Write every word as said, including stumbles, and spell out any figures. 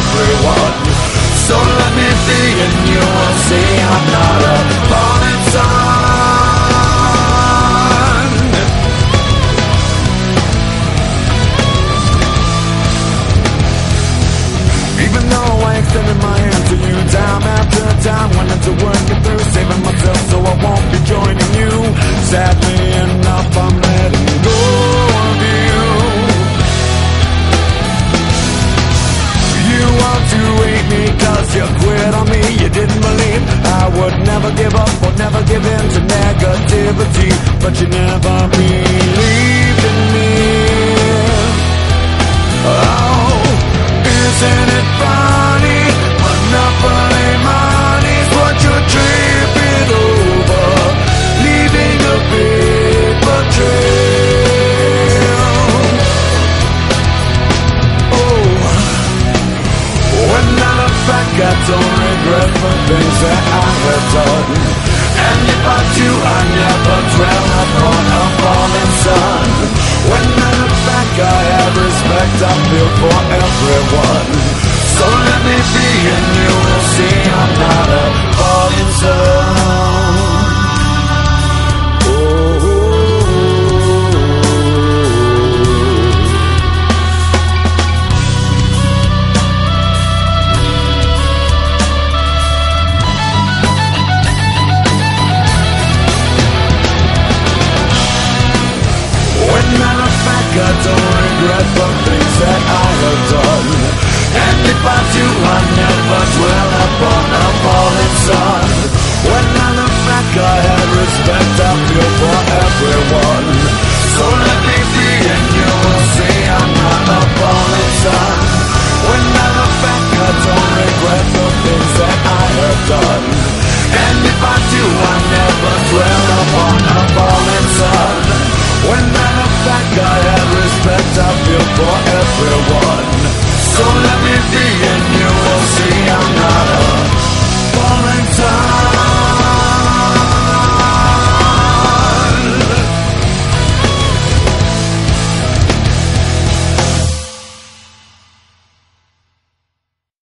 everyone. So let me be and you will see I'm not a falling sun. Even though I extended my hand to you time after time, wanted to work it through, saving myself so I won't be joining you. Sadly enough, I'm letting go of you. You want to hate me cause you quit on me. You didn't believe I would never give up or never give in to negativity, but you never believed in me. Oh, isn't it funny? Monopoly money's what you're tripping over, leaving a paper trail. Oh, when I look back I don't regret the things that I have done. And if I do, I never dwell upon a falling sun. When I look back I have respect I feel for everyone. So let me be and you will see I'm not a falling sun. I don't regret the things that I have done. And if I do, I never dwell upon a falling sun. When I look back, I have respect I feel for everyone. So let me be and you will see I'm not a falling sun. When I look back, I don't regret the things that I have done. And if I do, I never dwell upon a falling sun. When I look back I have respect I feel for everyone.